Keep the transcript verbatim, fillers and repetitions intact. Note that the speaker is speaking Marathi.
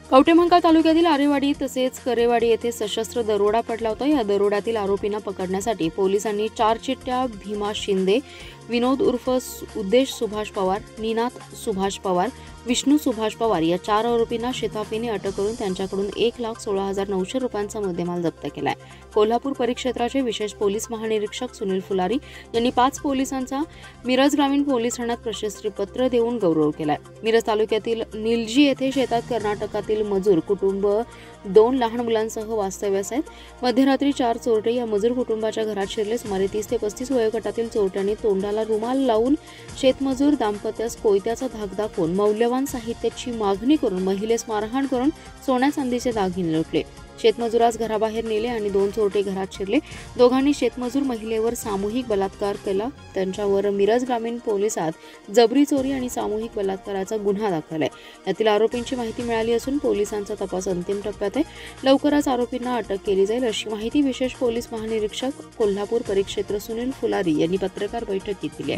कवठेमहांकाळ तालुक्यातील आरेवाडी तसेच करेवाडी येथे सशस्त्र दरोडा पडला होता। या दरोड्यातील आरोपींना पकडण्यासाठी पोलिसांनी चार चिट्ट्या भीमा शिंदे, विनोद उर्फ उद्देश सुभाष पवार, निनाथ सुभाष पवार, विष्णू सुभाष पवार या चार आरोपींना शिताफीने अटक करून त्यांच्याकडून एक लाख सोळा हजार नऊशे रुपयांचा मुद्देमाल जप्त केलाय। कोल्हापूर परिक्षेत्राचे विशेष पोलीस महानिरीक्षक सुनील फुलारी यांनी पाच पोलिसांचा मिरज ग्रामीण पोलीस ठाण्यात प्रशस्ती पत्र देऊन गौरव केलाय। मिरज तालुक्यातील निलजी येथे शेतात कर्नाटकातील मजूर कुटुंब दोन लहान मुलांसह वास्तव्यास आहेत। मध्यरात्री चार चोरटे या मजूर कुटुंबाच्या घरात शिरले। सुमारे तीस ते पस्तीस वयोगटातील चोरट्यांनी तोंडाला रुमाल लावून शेतमजूर दाम्पत्यास कोयत्याचा धाक दाखवून मौल्यवान साहित्याची मागणी करून महिलेस मारहाण करून सोन्या चांदीचे दागिने लुटले। शेतमजुरास घराबाहेर नेले आणि दोन चोरटे घरात शिरले। दोघांनी शेतमजूर महिलेवर सामूहिक बलात्कार केला। त्यांच्यावर मिरज ग्रामीण पोलिसात जबरी चोरी आणि सामूहिक बलात्काराचा गुन्हा दाखल आहे। यातील आरोपींची माहिती मिळाली असून पोलिसांचा तपास अंतिम टप्प्यात आहे। लवकरच आरोपींना अटक केली जाईल अशी माहिती विशेष पोलीस महानिरीक्षक कोल्हापूर परिक्षेत्र सुनील फुलारी यांनी पत्रकार बैठकीत दिली आहे।